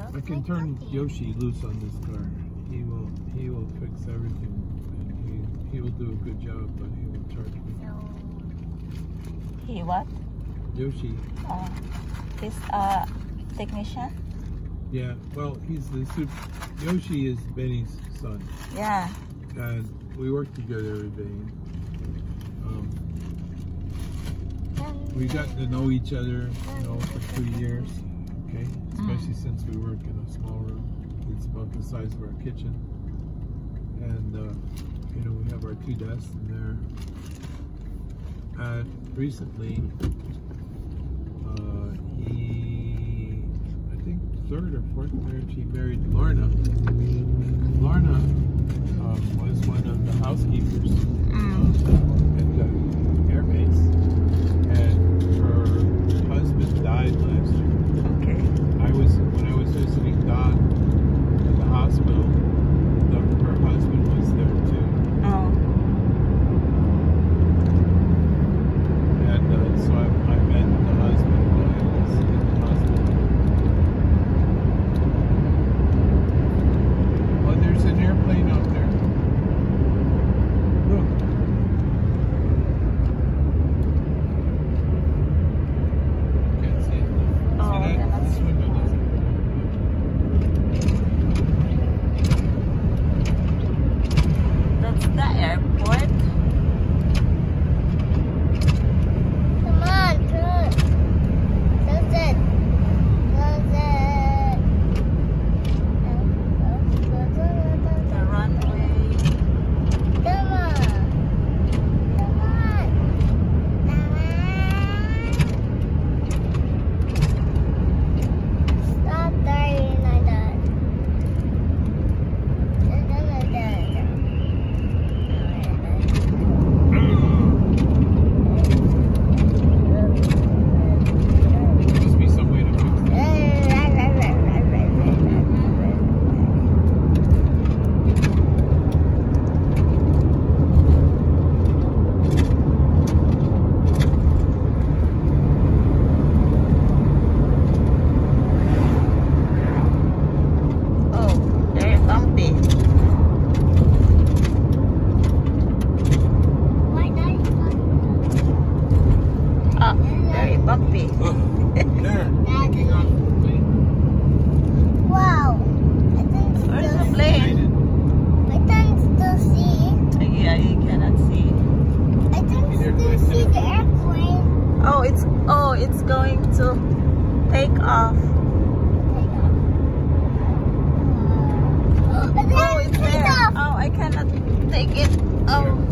I can turn Yoshi loose on this car. He will fix everything, and he will do a good job, but he will charge me. He what? Yoshi. He's a technician? Yeah, well, he's the Yoshi is Benny's son. Yeah. And we work together every day. We got to know each other, for 2 years. Okay, especially since we work in a small room. It's about the size of our kitchen, and we have our 2 desks in there. And recently, he, I think 3rd or 4th marriage, he married Lorna. Lorna was one of the housekeepers at the air base, and her husband died last year. Okay. When I was visiting Dawn at the hospital, her husband was there too. Oh. And so I met the husband while I was in the hospital. Oh, there's an airplane out there. Look. Can't see it. Oh, See that? This window doesn't. That's the airport. Come on, turn. That's it. That's it. The runway. Come on. Come on. Stop dying like that. There must be some way to fix that. Oh, very bumpy. Oh, very bumpy. Look, there, taking off the plane. Wow. I can Where's the still, plane? I can still see. Yeah, you cannot see. I can still see the airplane. Oh, it's going to take off. Oh, it's there. Oh, I cannot take it. Oh.